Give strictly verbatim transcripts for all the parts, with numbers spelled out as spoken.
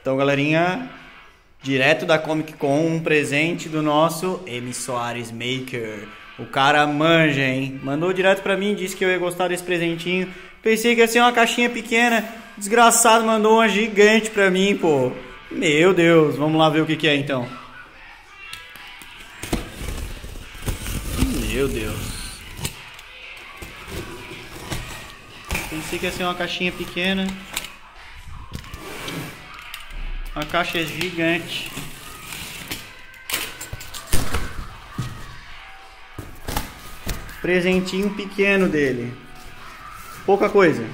Então, galerinha, direto da Comic Con, um presente do nosso M. Soares Maker. O cara manja, hein? Mandou direto pra mim, disse que eu ia gostar desse presentinho. Pensei que ia ser uma caixinha pequena. Desgraçado, mandou uma gigante pra mim, pô. Meu Deus, vamos lá ver o que que é então. Meu Deus. Pensei que ia ser uma caixinha pequena. A caixa é gigante. Presentinho pequeno dele. Pouca coisa.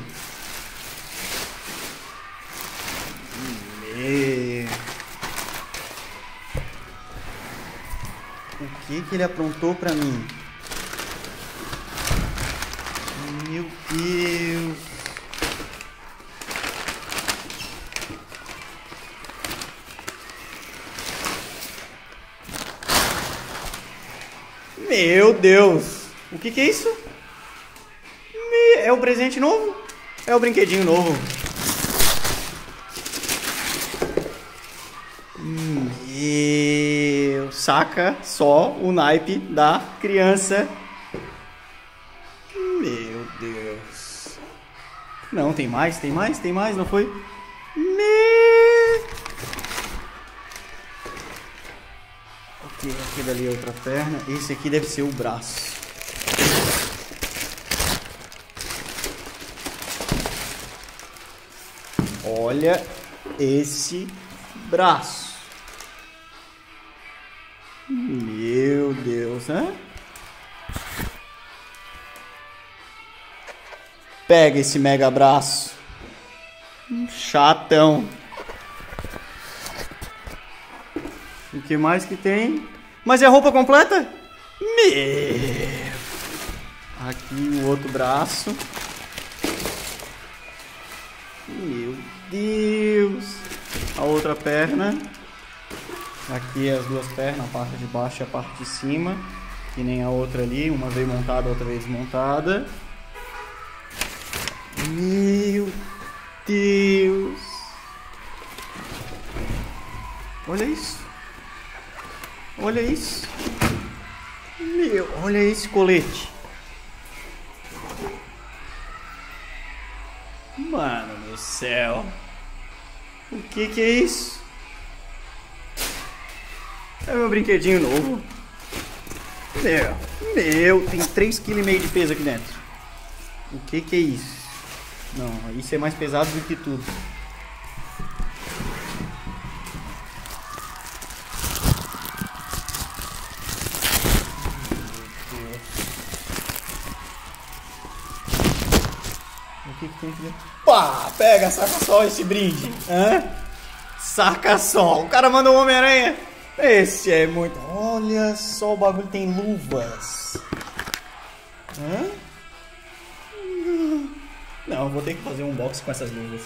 E... O que que ele aprontou pra mim? Meu Deus. Meu Deus. O que que é isso? É o presente novo? É o brinquedinho novo. Meu, saca só o naipe da criança. Meu Deus. Não, tem mais, tem mais, tem mais, não foi? Meu... Ok, aquele ali é outra perna. Esse aqui deve ser o braço. Olha esse braço. Meu Deus, né? Pega esse mega braço. Chatão. O que mais que tem? Mas é roupa completa? Meu. Aqui o outro braço. Meu Deus. A outra perna. Aqui as duas pernas, a parte de baixo e a parte de cima. Que nem a outra ali. Uma vez montada, outra vez desmontada. Meu Deus. Olha isso. Olha isso. Meu, olha esse colete. Mano do céu. O que que é isso? É meu brinquedinho novo. Meu, meu, tem três vírgula cinco quilos de peso aqui dentro. O que que é isso? Não, isso é mais pesado do que tudo. O que que tem aqui? Pá, pega, saca só esse brinde. Hã? Saca só. O cara mandou um Homem-Aranha. Esse é muito... Olha só, o bagulho tem luvas. Hã? Não, vou ter que fazer um unboxing com essas luvas.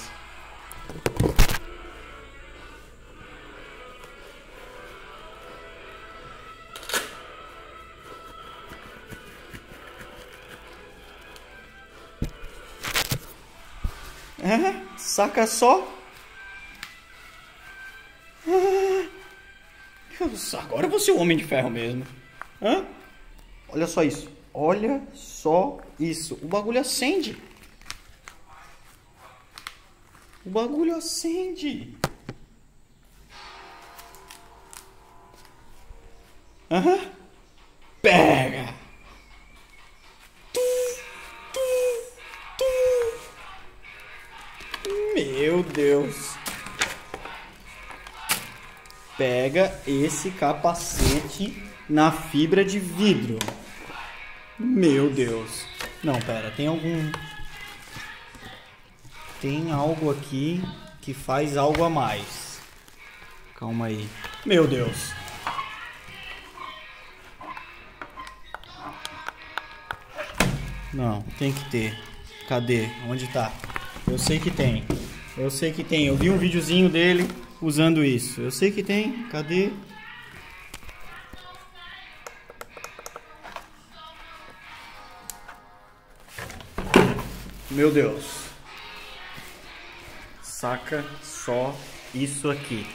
É, saca só. É, agora eu vou ser o Homem de Ferro mesmo. Hã? Olha só isso. Olha só isso. O bagulho acende. O bagulho acende. Aham. Pega. Meu Deus. Pega esse capacete na fibra de vidro. Meu Deus. Não, pera, tem algum... Tem algo aqui que faz algo a mais. Calma aí. Meu Deus. Não, tem que ter. Cadê? Onde tá? Eu sei que tem. Eu sei que tem. Eu vi um videozinho dele usando isso. Eu sei que tem. Cadê? Meu Deus. Saca só isso aqui.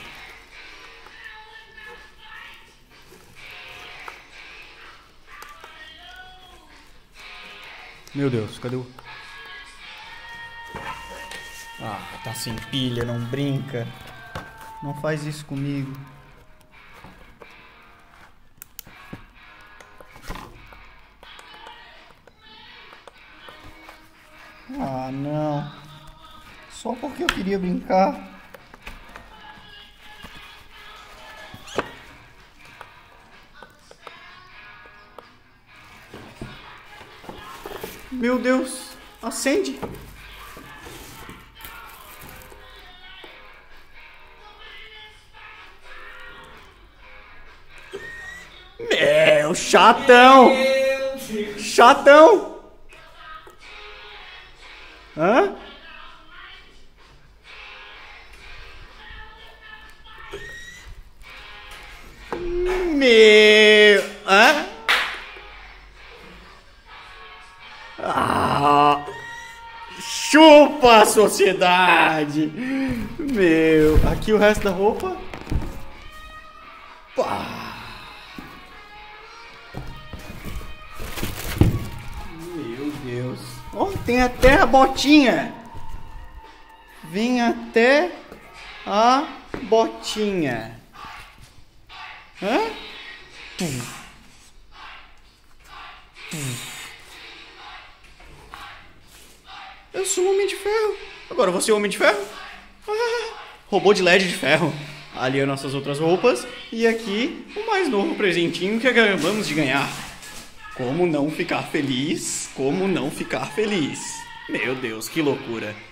Meu Deus, cadê o... Ah, tá sem pilha, não brinca. Não faz isso comigo. Ah, não. Só porque eu queria brincar. Meu Deus, acende. Meu, chatão. Chatão. Hã? Meu... Hã? Ah, chupa a sociedade. Meu... Aqui o resto da roupa. Pá. Meu Deus. Oh, tem até a botinha. Vem até a botinha. Hã? Tum. Tum. Eu sou um homem de ferro. Agora você é um homem de ferro? Ah, robô de L E D de ferro. Ali as nossas outras roupas. E aqui o mais novo presentinho que acabamos de ganhar. Como não ficar feliz? Como não ficar feliz? Meu Deus, que loucura.